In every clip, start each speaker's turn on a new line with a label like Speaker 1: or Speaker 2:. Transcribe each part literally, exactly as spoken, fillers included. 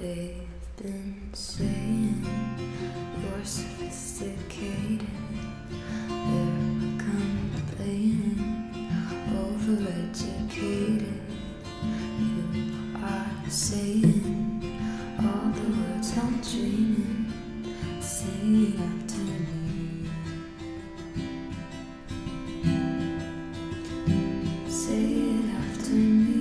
Speaker 1: They've been saying you're sophisticated. They're complaining, overeducated. You are saying all the words I'm dreaming. Say it after me. Say it after me.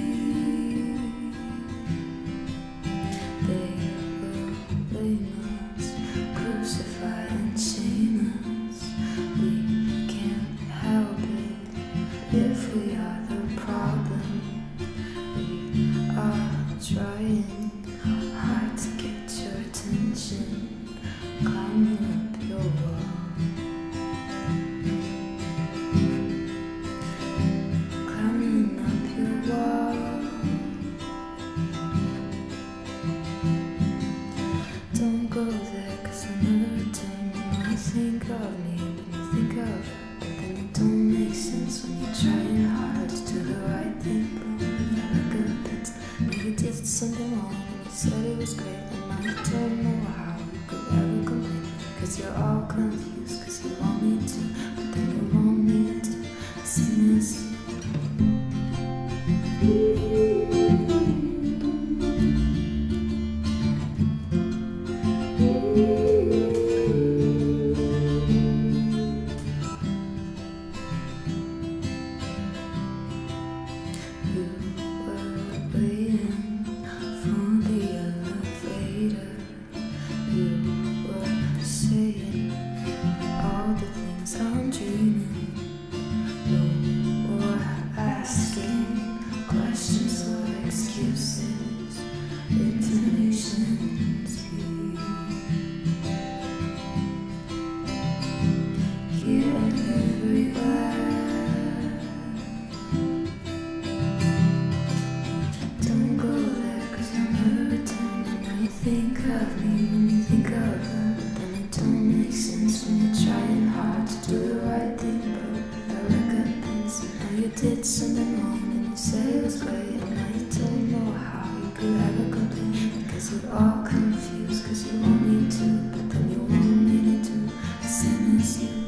Speaker 1: They will blame us, crucify and shame us. We can't help it if we are the problem. We are trying hard to get your attention, climbing up your wall, climbing up your wall. Don't go there, cause I never return. You might think of me when you think of her, but then it don't make sense when you're trying hard to do the right thing. But without a good bit, maybe you did something wrong and you said it was great, and now you don't know how you could ever complain. Cause you're all confused, cause you want me to, but then you want me to sing this. You were waiting for the elevator. You were saying all the things I'm dreaming. No more asking questions or excuses. Information's here and everywhere. Don't go there, cause I'll never return. And now you think of me when you think of her, but then it don't make sense when you're trying hard to do the right thing, but without recompense. And now you did something wrong and you said it was great, and now you don't know how you could ever complain. Because you're all confused, cause you want me to, but then you want me to do the same as you.